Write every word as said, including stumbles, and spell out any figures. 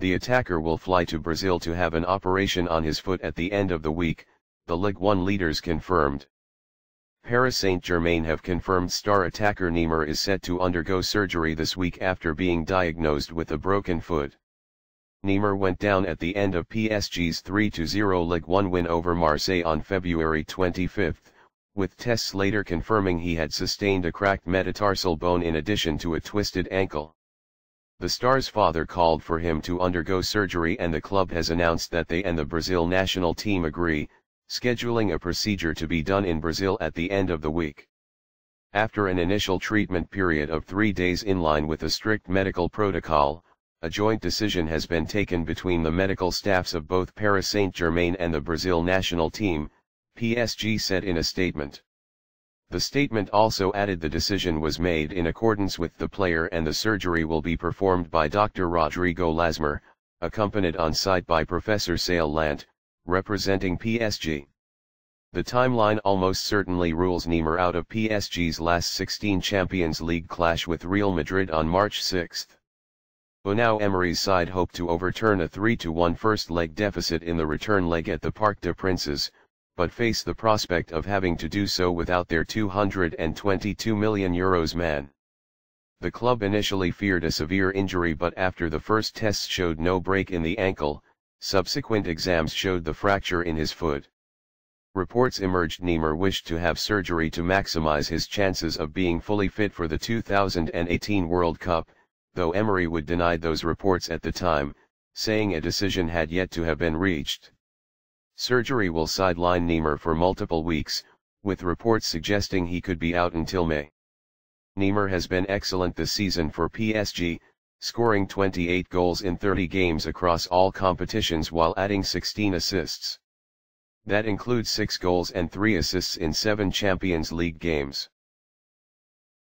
The attacker will fly to Brazil to have an operation on his foot at the end of the week, the Ligue one leaders confirmed. Paris Saint Germain have confirmed star attacker Neymar is set to undergo surgery this week after being diagnosed with a broken foot. Neymar went down at the end of P S G's three to zero Ligue one win over Marseille on February twenty-fifth, with tests later confirming he had sustained a cracked metatarsal bone in addition to a twisted ankle. The star's father called for him to undergo surgery, and the club has announced that they and the Brazil national team agree, scheduling a procedure to be done in Brazil at the end of the week. After an initial treatment period of three days in line with a strict medical protocol, a joint decision has been taken between the medical staffs of both Paris Saint Germain and the Brazil national team, P S G said in a statement. The statement also added the decision was made in accordance with the player and the surgery will be performed by Doctor Rodrigo Lasmer, accompanied on site by Professor Sale Lant, representing P S G. The timeline almost certainly rules Neymar out of P S G's last sixteen Champions League clash with Real Madrid on March sixth. Unai Emery's side hope to overturn a three to one first-leg deficit in the return leg at the Parc des Princes, but face the prospect of having to do so without their two hundred twenty-two million euros man. The club initially feared a severe injury, but after the first tests showed no break in the ankle, subsequent exams showed the fracture in his foot. Reports emerged Neymar wished to have surgery to maximize his chances of being fully fit for the two thousand eighteen World Cup, though Emery would deny those reports at the time, saying a decision had yet to have been reached. Surgery will sideline Neymar for multiple weeks, with reports suggesting he could be out until May. Neymar has been excellent this season for P S G, scoring twenty-eight goals in thirty games across all competitions while adding sixteen assists. That includes six goals and three assists in seven Champions League games.